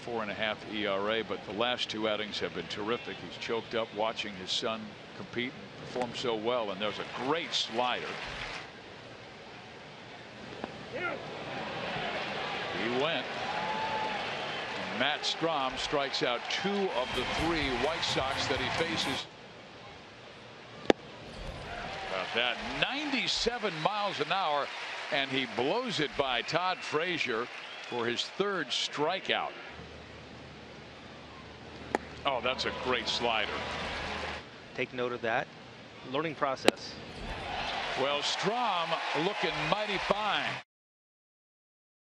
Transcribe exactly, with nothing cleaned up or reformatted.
four and a half E R A, but the last two outings have been terrific. He's choked up watching his son compete and perform so well, and there's a great slider. He went. And Matt Strahm strikes out two of the three White Sox that he faces. About that, ninety-seven miles an hour, and he blows it by Todd Frazier for his third strikeout. Oh, that's a great slider. Take note of that. Learning process. Well, Strahm looking mighty fine.